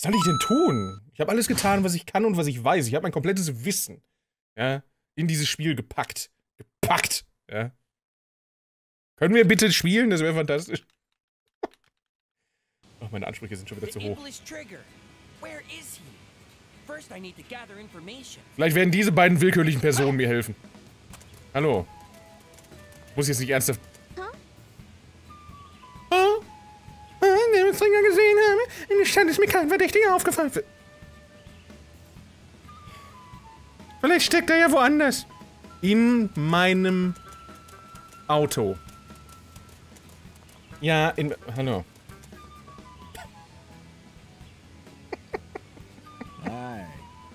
Was soll ich denn tun? Ich habe alles getan, was ich kann und was ich weiß. Ich habe mein komplettes Wissen, ja, in dieses Spiel gepackt. Gepackt, ja. Können wir bitte spielen? Das wäre fantastisch. Ach, meine Ansprüche sind schon wieder zu hoch. Vielleicht werden diese beiden willkürlichen Personen mir helfen. Hallo. Ich muss jetzt nicht ernsthaft... Der Träger gesehen habe, in der Stadt ist mir kein Verdächtiger aufgefallen. Vielleicht steckt er ja woanders. In meinem Auto. Ja, in... Hallo. Hi.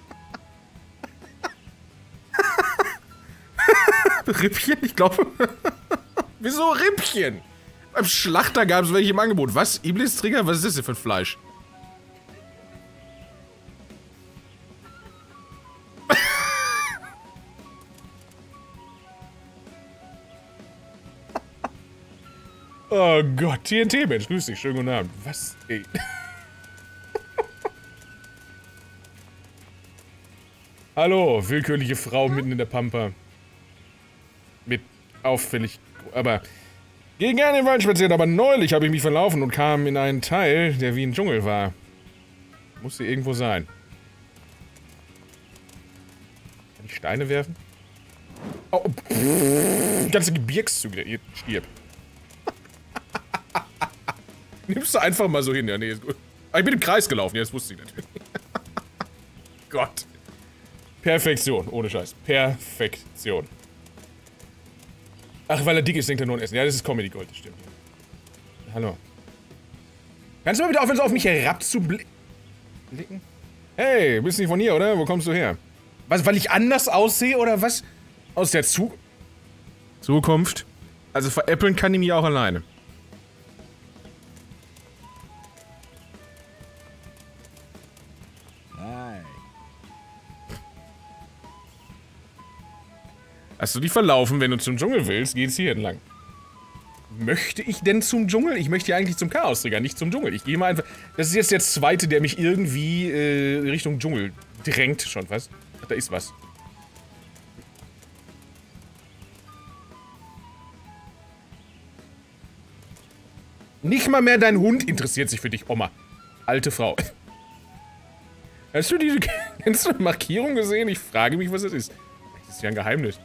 Rippchen? Ich glaube... Wieso Rippchen? Beim Schlachter gab es welche im Angebot. Was? Iblis-Trigger? Was ist das denn für ein Fleisch? Oh Gott, TNT-Mensch, grüß dich, schönen guten Abend. Was? Ey. Hallo, willkürliche Frau mitten in der Pampa. Mit auffällig... Aber... Gehe gerne in den Wald spazieren, aber neulich habe ich mich verlaufen und kam in einen Teil, der wie ein Dschungel war. Musste irgendwo sein. Kann ich Steine werfen? Oh, pff, ganze Gebirgszüge, ihr stirb. Nimmst du einfach mal so hin, ja, nee, ist gut. Ah, ich bin im Kreis gelaufen, ja, das wusste ich natürlich. Gott. Perfektion, ohne Scheiß. Perfektion. Ach, weil er dick ist, denkt er nur an Essen. Ja, das ist Comedy Gold, das stimmt. Hallo. Kannst du mal bitte aufhören, so auf mich herabzublicken? Hey, bist nicht von hier, oder? Wo kommst du her? Was, weil ich anders aussehe, oder was? Aus der Zukunft? Also veräppeln kann ich mich auch alleine. Hi. Hast du dich verlaufen, wenn du zum Dschungel willst, geht's hier entlang. Möchte ich denn zum Dschungel? Ich möchte ja eigentlich zum Chaos-Trigger, nicht zum Dschungel. Ich gehe mal einfach... Das ist jetzt der zweite, der mich irgendwie Richtung Dschungel drängt schon, was? Ach, da ist was. Nicht mal mehr dein Hund interessiert sich für dich, Oma. Alte Frau. Hast du diese ganze Markierung gesehen? Ich frage mich, was das ist. Das ist ja ein Geheimnis.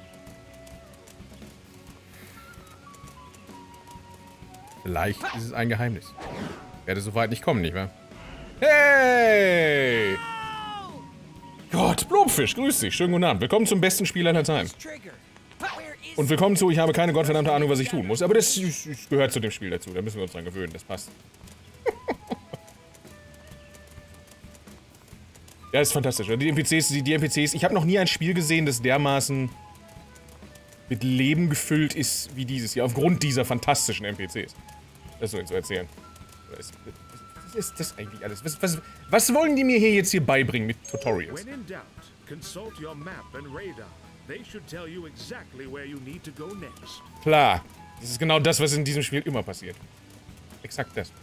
Vielleicht ist es ein Geheimnis. Werde so weit nicht kommen, nicht wahr? Hey! Gott, Blobfisch, grüß dich. Schönen guten Abend. Willkommen zum besten Spiel aller Zeiten. Und willkommen zu, ich habe keine gottverdammte Ahnung, was ich tun muss. Aber das gehört zu dem Spiel dazu. Da müssen wir uns dran gewöhnen. Das passt. Ja, ist fantastisch. Die NPCs, ich habe noch nie ein Spiel gesehen, das dermaßen mit Leben gefüllt ist wie dieses hier. Aufgrund dieser fantastischen NPCs. Das soll ich so erzählen. Was ist das eigentlich alles? Was wollen die mir hier jetzt beibringen mit Tutorials? When in doubt, consult your map and radar. They should tell you exactly where you need to go next. Klar. Das ist genau das, was in diesem Spiel immer passiert. Exakt das.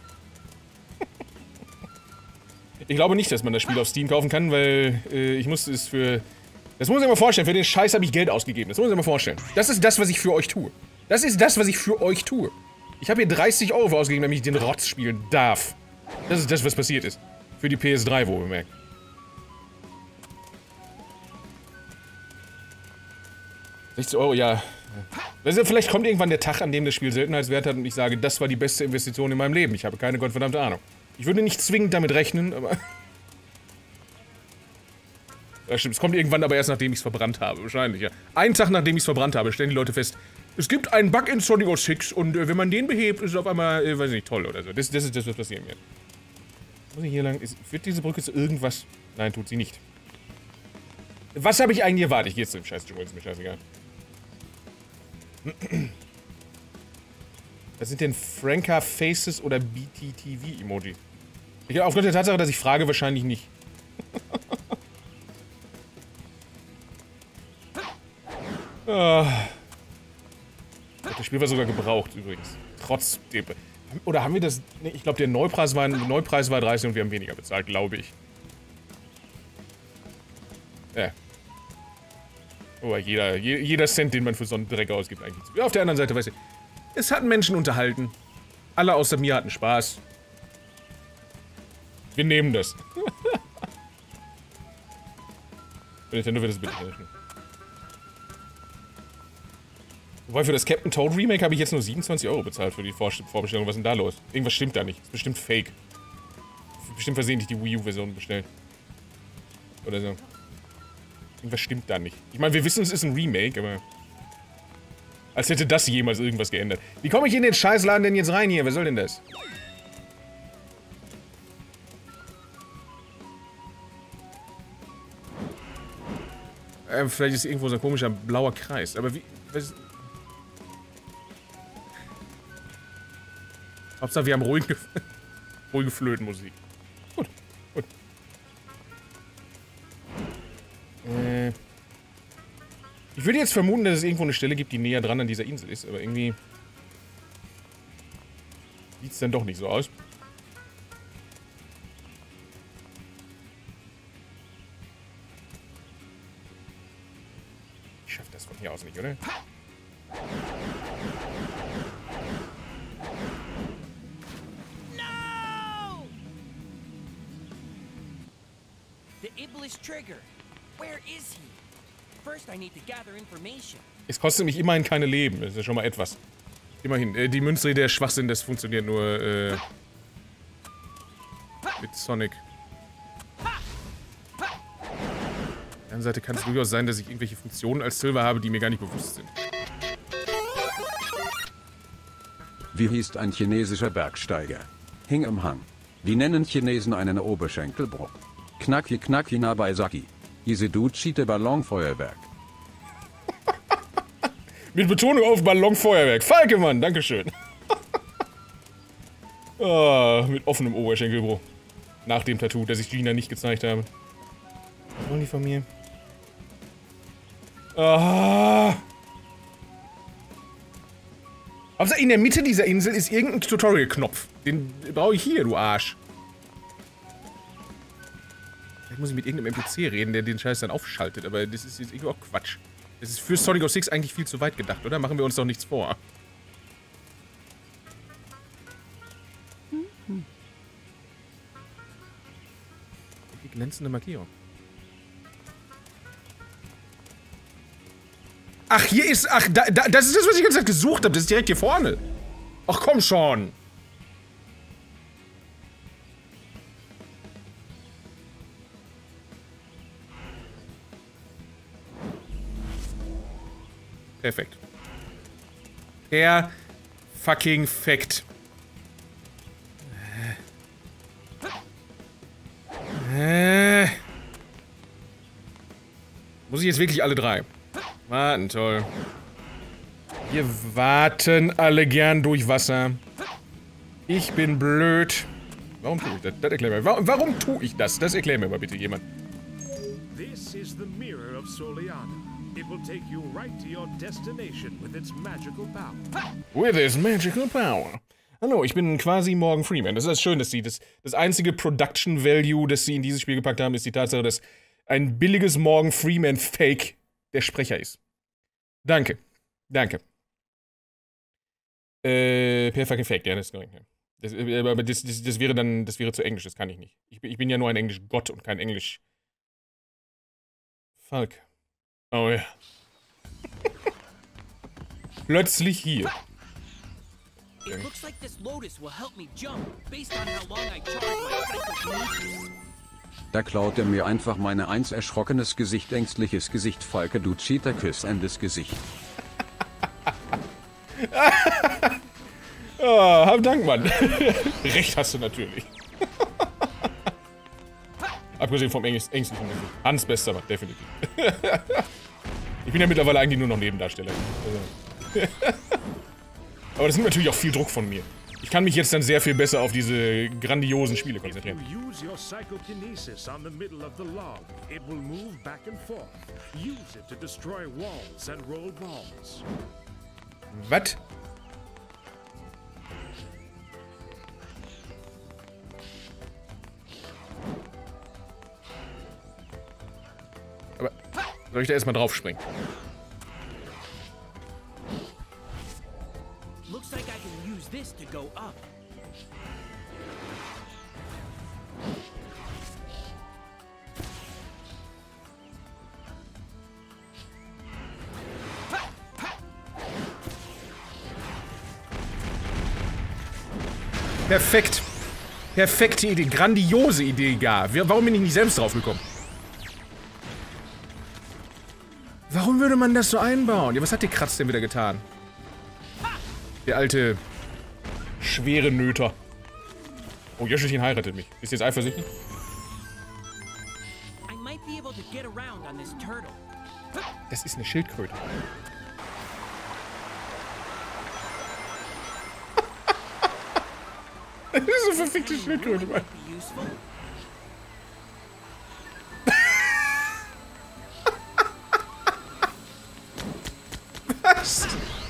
Ich glaube nicht, dass man das Spiel auf Steam kaufen kann, weil ich musste es für... Das muss ich mir vorstellen, für den Scheiß habe ich Geld ausgegeben. Das muss ich mir vorstellen. Das ist das, was ich für euch tue. Das ist das, was ich für euch tue. Ich habe hier 30 € ausgegeben, damit ich den Rotz spielen darf. Das ist das, was passiert ist. Für die PS3, wo bemerkt. €60, ja. Also vielleicht kommt irgendwann der Tag, an dem das Spiel Seltenheitswert hat und ich sage, das war die beste Investition in meinem Leben. Ich habe keine gottverdammte Ahnung. Ich würde nicht zwingend damit rechnen, aber... Ja, stimmt, es kommt irgendwann aber erst, nachdem ich es verbrannt habe. Wahrscheinlich, ja. Einen Tag, nachdem ich es verbrannt habe, stellen die Leute fest, es gibt einen Bug in Sonic 06 und wenn man den behebt, ist es auf einmal, weiß ich nicht, toll oder so. Das ist das, was passieren wird. Muss ich hier lang... Führt diese Brücke zu irgendwas? Nein, tut sie nicht. Was habe ich eigentlich erwartet? Ich gehe jetzt zu dem scheiß Dschungel, ist mir scheißegal. Was sind denn Franka Faces oder BTTV Emoji? Ich glaube, aufgrund der Tatsache, dass ich frage, wahrscheinlich nicht. Das Spiel war sogar gebraucht übrigens. Trotzdem. Oder haben wir das... Nee, ich glaube, der Neupreis war 30 und wir haben weniger bezahlt, glaube ich. Ja. Oh, jeder Cent, den man für so einen Dreck ausgibt, eigentlich zu. Auf der anderen Seite, weißt du, es hat Menschen unterhalten. Alle außer mir hatten Spaß. Wir nehmen das. Nintendo wird das bitte helfen. Wobei für das Captain Toad Remake habe ich jetzt nur 27 € bezahlt für die Vorbestellung. Was ist denn da los? Irgendwas stimmt da nicht. Das ist bestimmt fake. Bestimmt versehentlich die Wii U-Version bestellt. Oder so. Irgendwas stimmt da nicht. Ich meine, wir wissen, es ist ein Remake, aber... Als hätte das jemals irgendwas geändert. Wie komme ich in den Scheißladen denn jetzt rein hier? Wer soll denn das? Vielleicht ist irgendwo so ein komischer blauer Kreis. Aber wie... Hauptsache, wir haben ruhige Flötenmusik. Gut, gut. Ich würde jetzt vermuten, dass es irgendwo eine Stelle gibt, die näher dran an dieser Insel ist, aber irgendwie sieht es dann doch nicht so aus. Ich schaffe das von hier aus nicht, oder? Trigger. Where is he? First I need to gather information. Es kostet mich immerhin keine Leben, das ist ja schon mal etwas. Immerhin, die Münze der Schwachsinn, das funktioniert nur, mit Sonic. Auf der anderen Seite kann es durchaus sein, dass ich irgendwelche Funktionen als Silver habe, die mir gar nicht bewusst sind. Wie hieß ein chinesischer Bergsteiger? Hing im Hang. Wie nennen Chinesen einen Oberschenkelbruch? Knacki Knacki Nabaisaki. Isiduchite Ballonfeuerwerk. Mit Betonung auf Ballonfeuerwerk. Falkemann, dankeschön. Oh, mit offenem Oberschenkelbruch. Nach dem Tattoo, das ich Gina nicht gezeigt habe. Was wollen die von mir? Ah. Aber in der Mitte dieser Insel ist irgendein Tutorial-Knopf. Den brauche ich hier, du Arsch. Vielleicht muss ich mit irgendeinem NPC reden, der den Scheiß dann aufschaltet, aber das ist jetzt irgendwie auch Quatsch. Das ist für Sonic 06 eigentlich viel zu weit gedacht, oder? Machen wir uns doch nichts vor. Die glänzende Markierung. Ach, hier ist... Ach, das ist das, was ich die ganze Zeit gesucht habe. Das ist direkt hier vorne. Ach, komm schon. Perfekt. Fucking Fact. Muss ich jetzt wirklich alle drei? Warten, toll. Wir warten alle gern durch Wasser. Ich bin blöd. Warum tue ich das? Das erklär mir. Warum tue ich das? Das erklär mir mal bitte jemand. This is the mirror of Soliana. It will take you right to your destination with its magical power. With its magical power. Hallo, ich bin quasi Morgan Freeman. Das ist schön, dass sie das einzige Production Value, das sie in dieses Spiel gepackt haben, ist die Tatsache, dass ein billiges Morgan Freeman Fake der Sprecher ist. Danke. Danke. Per fucking Fake, ja, das ist korrekt. Aber das wäre dann, das wäre zu Englisch, das kann ich nicht. Ich bin ja nur ein Englisch-Gott und kein Englisch... Falk. Oh ja. Plötzlich hier. It looks like this lotus will help me jump, based on how long I charge my psychokinesis. Da klaut er mir einfach meine eins erschrockenes Gesicht, ängstliches Gesicht, Falke, du Cheater, küssendes Gesicht. Oh, hab Dank, Mann. Recht hast du natürlich. Abgesehen vom ängstlichen Gesicht. Hans bester Mann, definitiv. Ich bin ja mittlerweile eigentlich nur noch Nebendarsteller. Also. Aber das nimmt natürlich auch viel Druck von mir. Ich kann mich jetzt dann sehr viel besser auf diese grandiosen Spiele konzentrieren. Use your psychokinesis on the middle of the log. It will move back and forth. Use it to destroy walls and roll balls. Was? Soll ich da erstmal drauf springen? Looks like I can use this to go up. Perfekt. Perfekte Idee. Grandiose Idee gar. Warum bin ich nicht selbst drauf gekommen? Warum würde man das so einbauen? Ja, was hat der Kratz denn wieder getan? Der alte, schwere Nöter. Oh, Jöschelchen heiratet mich. Ist jetzt eifersüchtig? I might be able to get around on this turtle. Das ist eine Schildkröte. Das ist eine verfickte Schildkröte, Mann. Be useful. Was?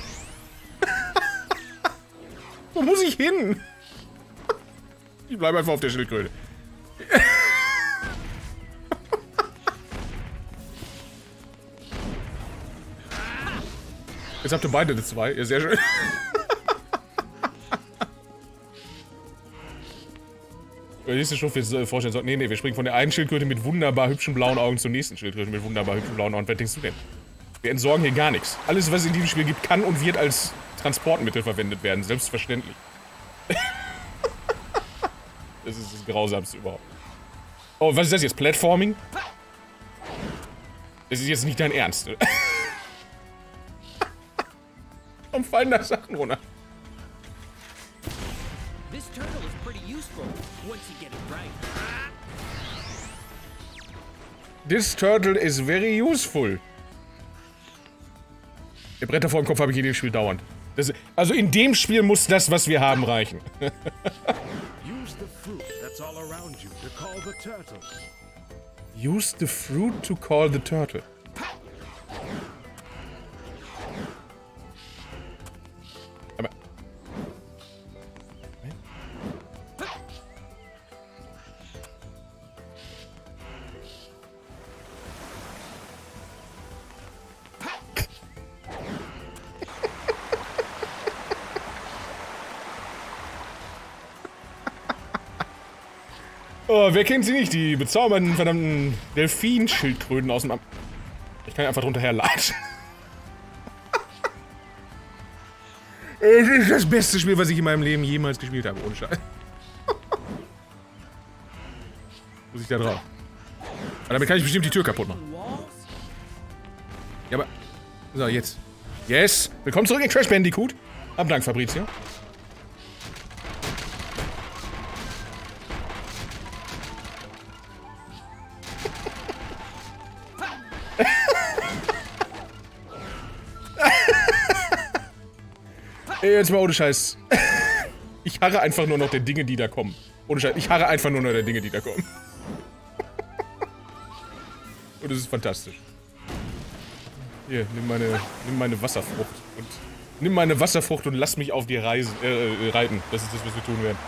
Wo muss ich hin? Ich bleibe einfach auf der Schildkröte. Jetzt habt ihr beide eine 2. Ja, sehr schön. Nächste Stufe jetzt vorstellen sollten. Nee, wir springen von der einen Schildkröte mit wunderbar hübschen blauen Augen zur nächsten Schildkröte mit wunderbar hübschen blauen Augen. Was denkst du denn? Wir entsorgen hier gar nichts. Alles, was es in diesem Spiel gibt, kann und wird als Transportmittel verwendet werden. Selbstverständlich. Das ist das Grausamste überhaupt. Oh, was ist das jetzt? Platforming? Das ist jetzt nicht dein Ernst. Warum fallen da Sachen runter? This turtle is pretty useful once you get it right. This turtle is very useful. Der Bretter vor dem Kopf habe ich in dem Spiel dauernd. Also in dem Spiel muss das, was wir haben, reichen. Use the fruit that's all around you to call the turtle. Use the fruit to call the turtle. Aber... Oh, wer kennt sie nicht? Die bezaubernden, verdammten Delfinschildkröten aus dem... Ich kann ja einfach drunter herlatschen. Es ist das beste Spiel, was ich in meinem Leben jemals gespielt habe, ohne Scheiß. Muss ich da drauf? Aber damit kann ich bestimmt die Tür kaputt machen. Ja, aber... So, jetzt. Yes! Willkommen zurück in Crash Bandicoot. Hab Dank, Fabrizio. Jetzt mal ohne Scheiß. Ich harre einfach nur noch der Dinge, die da kommen. Ohne Scheiß. Ich harre einfach nur noch der Dinge, die da kommen. Und es ist fantastisch. Hier, nimm meine Wasserfrucht. Und nimm meine Wasserfrucht und lass mich auf dir reiten. Das ist das, was wir tun werden.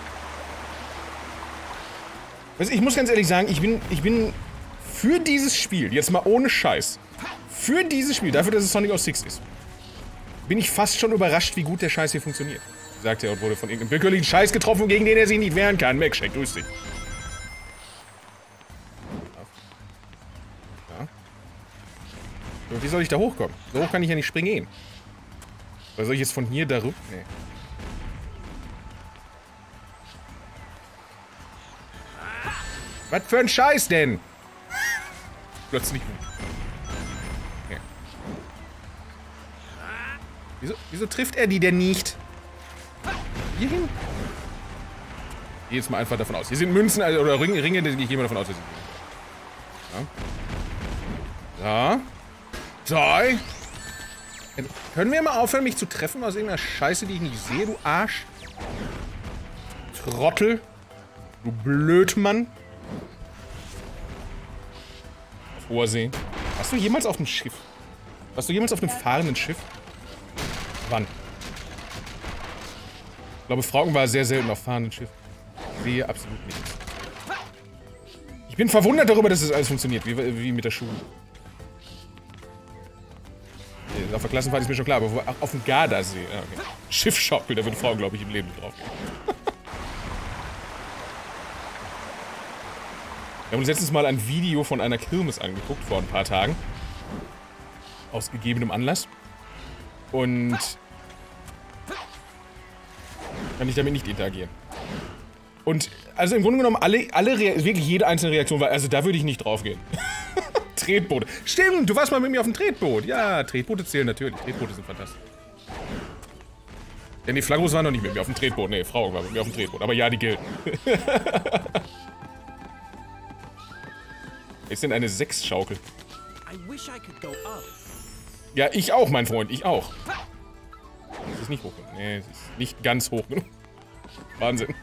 Also ich muss ganz ehrlich sagen, ich bin für dieses Spiel, jetzt mal ohne Scheiß, für dieses Spiel, dafür, dass es Sonic 06 ist, bin ich fast schon überrascht, wie gut der Scheiß hier funktioniert. Sagt er und wurde von irgendeinem willkürlichen Scheiß getroffen, gegen den er sich nicht wehren kann. Mac-Shack, grüß dich. Ja. So, wie soll ich da hochkommen? So hoch kann ich ja nicht springen. Oder soll ich jetzt von hier da rüber? Nee. Was für ein Scheiß denn? Plötzlich. Okay. Wieso trifft er die denn nicht? Hier hin? Ich gehe jetzt mal einfach davon aus. Hier sind Münzen oder Ringe, ich gehe mal davon aus, dass sie ja. So. Können wir mal aufhören, mich zu treffen aus irgendeiner Scheiße, die ich nicht sehe, du Arsch? Trottel. Du Blödmann. Auf hoher See. Warst du jemals auf dem Schiff? Warst du jemals auf einem fahrenden Schiff? Wann? Ich glaube, Frauken war sehr selten auf fahrenden Schiff. Ich sehe absolut nichts. Ich bin verwundert darüber, dass das alles funktioniert, wie mit der Schule. Auf der Klassenfahrt ist mir schon klar, aber auf dem Gardasee. Ah, okay. Schiffschaukel, da würden Frauen, glaube ich, im Leben nicht drauf gehen. Wir haben uns letztens mal ein Video von einer Kirmes angeguckt, vor ein paar Tagen. Aus gegebenem Anlass. Und kann ich damit nicht interagieren. Und, also im Grunde genommen, wirklich jede einzelne Reaktion war, also da würde ich nicht drauf gehen. Tretboote. Stimmt, du warst mal mit mir auf dem Tretboot. Ja, Tretboote zählen natürlich. Tretboote sind fantastisch. Ja, nee, Flagros war noch nicht mit mir auf dem Tretboot. Nee, Frau war mit mir auf dem Tretboot. Aber ja, die gelten. Ist denn eine Sechsschaukel? Ja, ich auch, mein Freund, ich auch. Das ist nicht hoch genug. Nee, es ist nicht ganz hoch genug. Wahnsinn.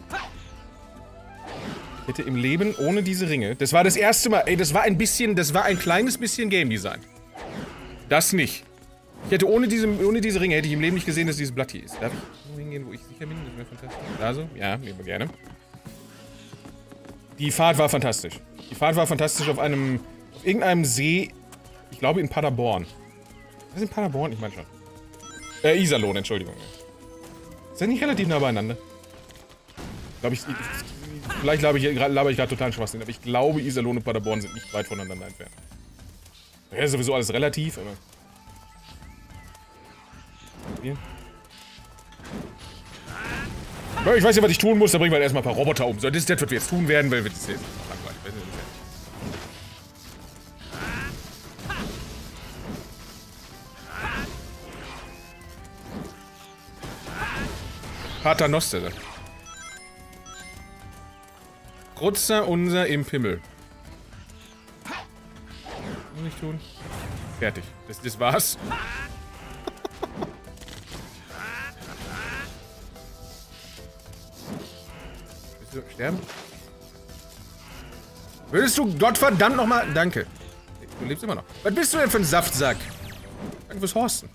Ich hätte im Leben ohne diese Ringe... Das war das erste Mal... Ey, das war ein kleines bisschen Game Design. Das nicht. Ich hätte ohne diese Ringe hätte ich im Leben nicht gesehen, dass dieses Blatt hier ist. Darf ich nur hingehen, wo ich sicher bin? Das wäre fantastisch. Da so? Ja, nehmen wir gerne. Die Fahrt war fantastisch. Die Fahrt war fantastisch auf irgendeinem See... Ich glaube in Paderborn. Was ist in Paderborn? Ich meine schon. Iserlohn, Entschuldigung. Ist das nicht relativ nah beieinander? Vielleicht laber ich gerade total Schwachsinn, aber ich glaube, Iserlohn und Paderborn sind nicht weit voneinander entfernt. Ja, ist sowieso alles relativ, aber... Hier. Ich weiß ja, was ich tun muss, da bringen wir erstmal ein paar Roboter um. So, das ist das, was wir jetzt tun werden, weil wir das jetzt langweilig. Paternoster. Rutzer unser im Pimmel. Was muss ich tun? Fertig. Das war's. Willst du sterben? Würdest du Gottverdammt nochmal... Danke. Du lebst immer noch. Was bist du denn für ein Saftsack? Danke fürs Horsten.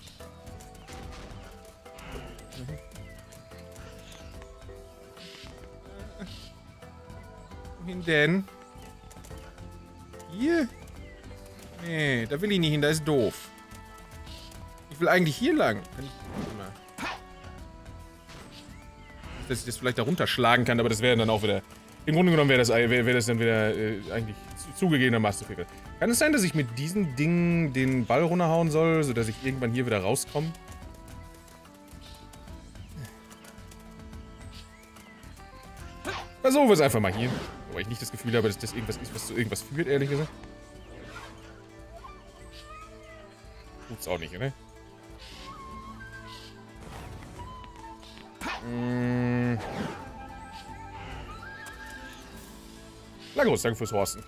Wohin denn? Hier? Nee, da will ich nicht hin, da ist doof. Ich will eigentlich hier lang. Dass ich das vielleicht da runterschlagen kann, aber das wäre dann auch wieder... Im Grunde genommen wäre das dann wieder eigentlich zugegebenermaßen zu viel. Kann es sein, dass ich mit diesen Dingen den Ball runterhauen soll, sodass ich irgendwann hier wieder rauskomme? Versuchen wir es einfach mal hier. Wobei ich nicht das Gefühl habe, dass das irgendwas ist, was zu irgendwas führt, ehrlich gesagt. Tut's auch nicht, oder? Lagos, danke fürs Horsten.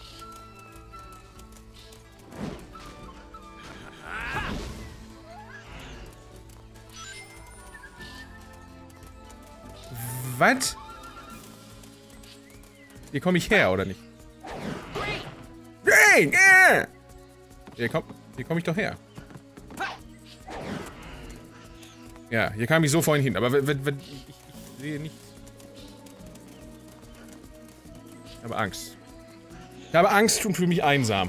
Was? Hier komme ich her, oder nicht? Hey! Hier komm ich doch her. Ja, hier kam ich so vorhin hin, aber ich sehe nichts. Ich habe Angst. Ich habe Angst und fühle mich einsam.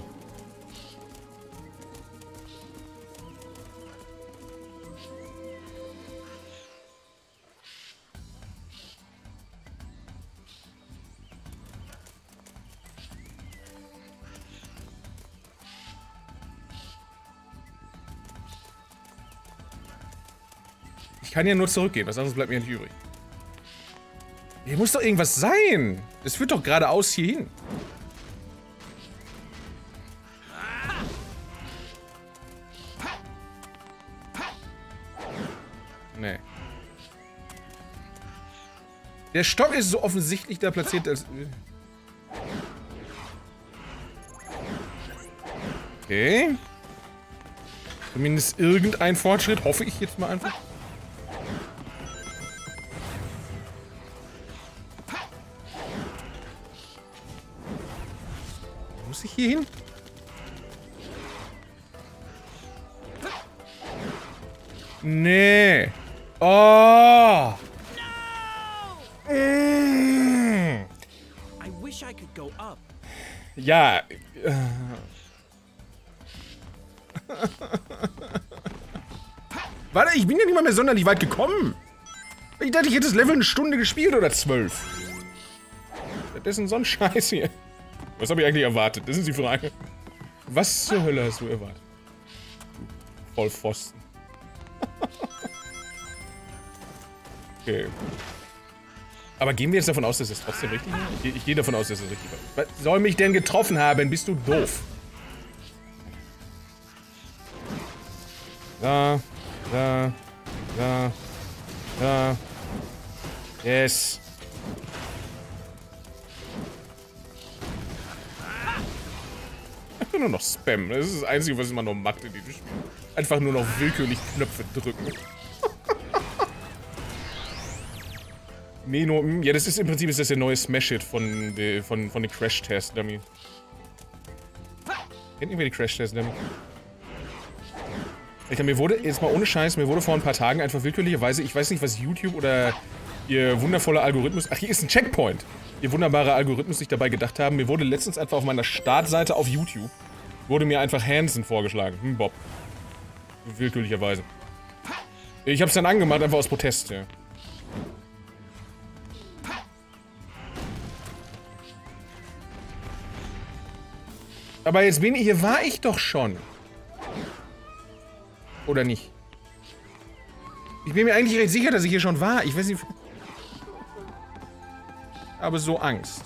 Ich kann ja nur zurückgehen, was anderes bleibt mir nicht übrig. Hier muss doch irgendwas sein. Das führt doch geradeaus hier hin. Nee. Der Stock ist so offensichtlich da platziert, als... Okay. Zumindest irgendein Fortschritt, hoffe ich jetzt mal einfach. Muss ich hier hin? Nee. Oh. I wish I could go up. Ja. Warte, ich bin ja nicht mal mehr sonderlich weit gekommen. Ich dachte, ich hätte das Level eine Stunde gespielt oder 12. Das ist so ein Scheiß hier. Was habe ich eigentlich erwartet? Das ist die Frage. Was zur Hölle hast du erwartet? Vollpfosten. Okay. Aber gehen wir jetzt davon aus, dass es trotzdem richtig war? Ich gehe davon aus, dass es richtig war. Was soll mich denn getroffen haben? Bist du doof? Da. Yes. Einfach nur noch Spam. Das ist das Einzige, was man noch macht in diesem Spiel. Einfach nur noch willkürlich Knöpfe drücken. Meno, ja, das ist im Prinzip ist das der neue Smash-Hit von den Crash-Test-Dummy. Kennt ihr die Crash-Test-Dummy? Mir wurde, jetzt mal ohne Scheiß, mir wurde vor ein paar Tagen einfach willkürlicherweise, ich weiß nicht, was YouTube oder ihr wundervoller Algorithmus, ach, hier ist ein Checkpoint, ihr wunderbarer Algorithmus sich dabei gedacht haben, mir wurde letztens einfach auf meiner Startseite auf YouTube, wurde mir einfach Hansen vorgeschlagen, Bob. Willkürlicherweise. Ich hab's dann angemacht, einfach aus Protest, ja. Aber jetzt bin ich, hier war ich doch schon. Oder nicht? Ich bin mir eigentlich recht sicher, dass ich hier schon war. Ich weiß nicht. Aber so Angst.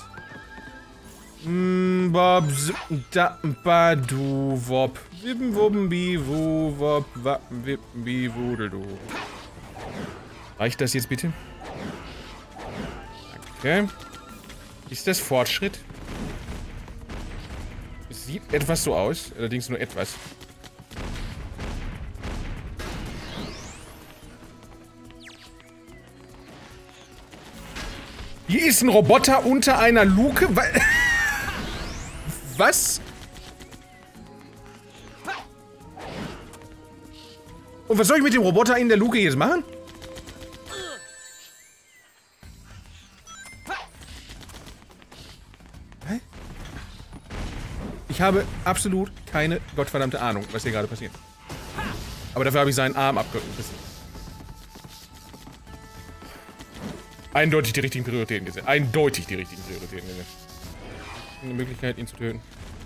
Bob, da, ba, du, wop. Wippen, wuppen, bi, wu, wop, wappen, wippen, bi, wudel, du. Reicht das jetzt bitte? Okay. Ist das Fortschritt? Es sieht etwas so aus, allerdings nur etwas. Hier ist ein Roboter unter einer Luke. Was? Und was soll ich mit dem Roboter in der Luke jetzt machen? Hä? Ich habe absolut keine gottverdammte Ahnung, was hier gerade passiert. Aber dafür habe ich seinen Arm abgerissen. Eindeutig die richtigen Prioritäten gesetzt. Eindeutig die richtigen Prioritäten gesetzt. Eine Möglichkeit, ihn zu töten.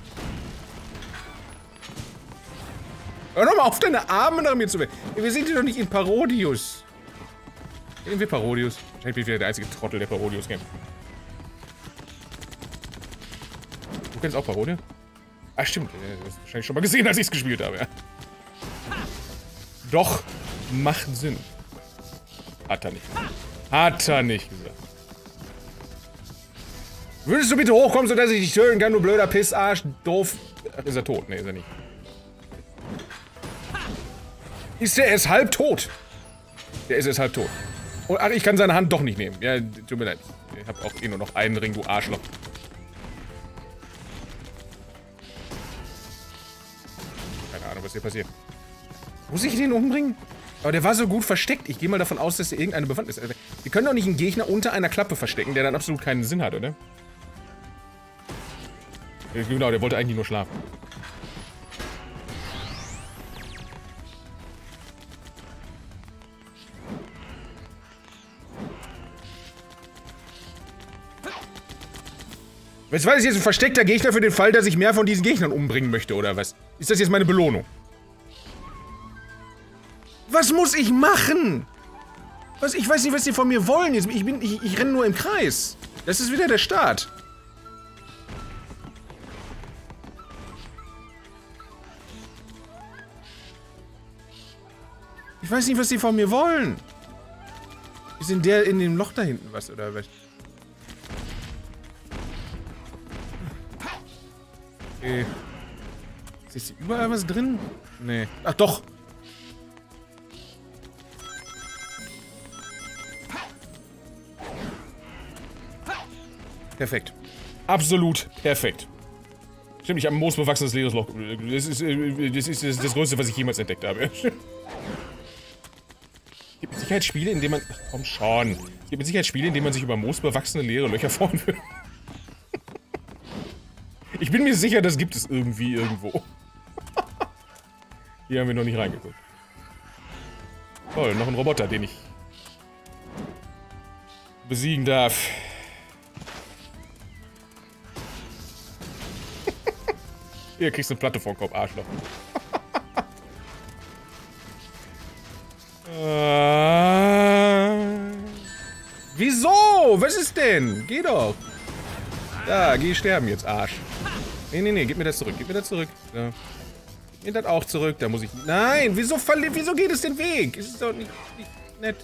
Hör doch mal auf, deine Arme nach mir zu weg. Wir sind hier doch nicht in Parodius. Kennen wir Parodius? Wahrscheinlich bin ich wieder der einzige Trottel, der Parodius kennt. Du kennst auch Parodie? Ah, stimmt. Du hast wahrscheinlich schon mal gesehen, als ich es gespielt habe, ja. Doch, macht Sinn. Hat er nicht. Hat er nicht gesagt. Würdest du bitte hochkommen, sodass ich dich töten kann, du blöder Pissarsch? Doof. Ach, ist er tot? Ne, ist er nicht. Ist er erst halb tot? Der ist erst halb tot. Oh, ach, ich kann seine Hand doch nicht nehmen. Ja, tut mir leid. Ich hab auch eh nur noch einen Ring, du Arschloch. Keine Ahnung, was hier passiert. Muss ich den umbringen? Aber der war so gut versteckt. Ich gehe mal davon aus, dass er irgendeine Bewandtnis ist. Wir können doch nicht einen Gegner unter einer Klappe verstecken, der dann absolut keinen Sinn hat, oder? Ja, genau, der wollte eigentlich nur schlafen. Was war das jetzt, ein versteckter Gegner für den Fall, dass ich mehr von diesen Gegnern umbringen möchte, oder was? Ist das jetzt meine Belohnung? Was muss ich machen? Was? Ich weiß nicht, was die von mir wollen. Ich renne nur im Kreis. Das ist wieder der Start. Ich weiß nicht, was die von mir wollen. Ist in dem Loch da hinten was, oder was? Okay. Ist hier überall was drin? Nee. Ach doch. Perfekt. Absolut perfekt. Stimmt, ich habe ein moosbewachsenes leeres Loch. Das ist das Größte, was ich jemals entdeckt habe. Es gibt mit Sicherheit Spiele, in denen man... Ach, komm schon. Es gibt mit Sicherheit Spiele, in denen man sich über moosbewachsene leere Löcher freuen will. Ich bin mir sicher, das gibt es irgendwie irgendwo. Hier haben wir noch nicht reingeguckt. Toll, noch ein Roboter, den ich besiegen darf. Hier kriegst du eine Platte vor den Kopf, Arschloch. Wieso? Was ist denn? Geh doch. Da, geh sterben jetzt, Arsch. Nee, gib mir das zurück, Ja. Gib mir das auch zurück, da muss ich... Nein, wieso geht es den Weg? Ist es doch nicht nett.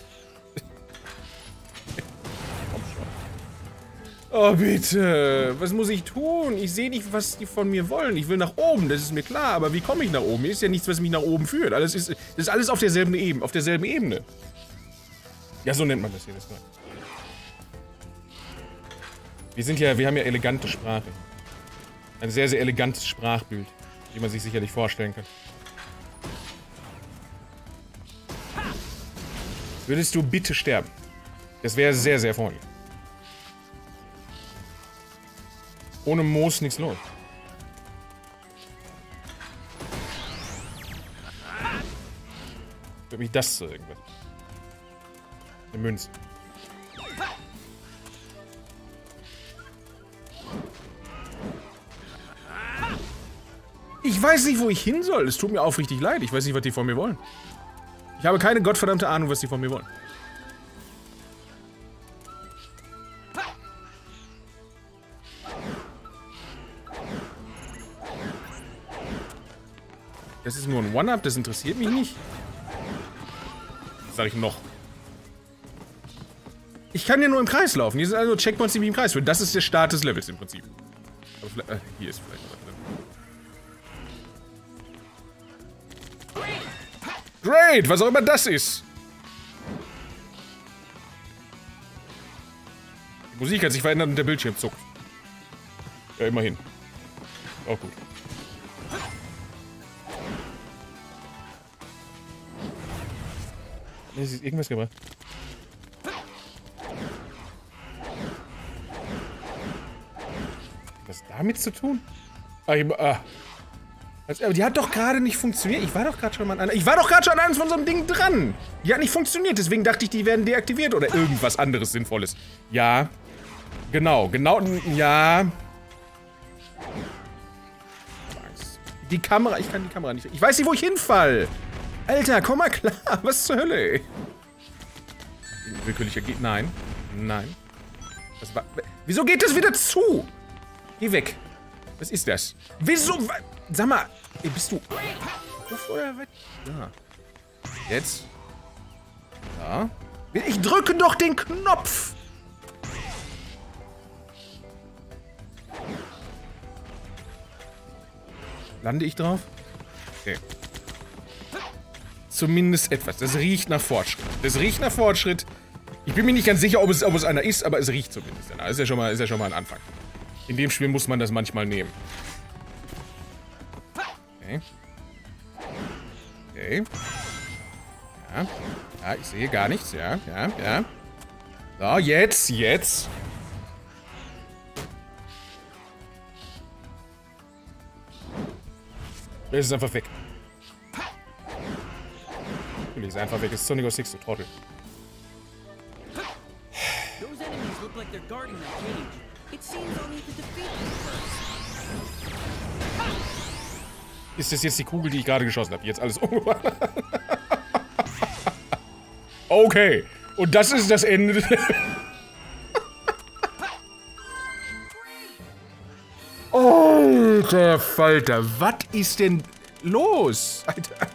Komm schon. Oh, bitte. Was muss ich tun? Ich sehe nicht, was die von mir wollen. Ich will nach oben, das ist mir klar. Aber wie komme ich nach oben? Hier ist ja nichts, was mich nach oben führt. Das ist alles auf derselben Ebene. Ja, so nennt man das hier. Das wir haben ja elegante Sprache. Ein sehr, sehr elegantes Sprachbild, wie man sich sicherlich vorstellen kann. Würdest du bitte sterben? Das wäre sehr, sehr freundlich. Ohne Moos nichts los. Für mich das zu irgendwas. Eine Münze. Ich weiß nicht, wo ich hin soll. Es tut mir aufrichtig leid. Ich weiß nicht, was die von mir wollen. Ich habe keine gottverdammte Ahnung, was die von mir wollen. Das ist nur ein One-Up, das interessiert mich nicht. Was sag ich noch? Ich kann ja nur im Kreis laufen. Hier sind also Checkpoints, die mich im Kreis führen. Das ist der Start des Levels im Prinzip. Aber hier ist vielleicht was drin. Great! Was auch immer das ist! Die Musik hat sich verändert und der Bildschirm zuckt. Ja, immerhin. Auch gut. Hat mir irgendwas gebracht? Was damit zu tun? Aber die hat doch gerade nicht funktioniert. Ich war doch gerade schon an einem von so einem Ding dran. Die hat nicht funktioniert, deswegen dachte ich, die werden deaktiviert oder irgendwas anderes Sinnvolles. Ja. Genau, ja. Die Kamera, ich kann die Kamera nicht... Ich weiß nicht, wo ich hinfall. Alter, komm mal klar. Was zur Hölle, ey? Willkürlicher geht... Nein. Nein. Wieso geht das wieder zu? Geh weg. Was ist das? Wieso? Sag mal, ey, bist du... Oder was? Ja. Jetzt. Ja. Ich drücke doch den Knopf! Lande ich drauf? Okay. Zumindest etwas. Das riecht nach Fortschritt. Ich bin mir nicht ganz sicher, ob es einer ist, aber es riecht zumindest. Das ist ja schon mal ein Anfang. In dem Spiel muss man das manchmal nehmen. Okay. Okay. Ja. Ja, ich sehe gar nichts. Ja. So, jetzt. Es ist einfach weg. Natürlich ist einfach weg. Es ist Sonic 06, du Trottel. Ist das jetzt die Kugel, die ich gerade geschossen habe? Jetzt alles umgebracht. Okay. Und das ist das Ende. Alter Falter, was ist denn los? Alter.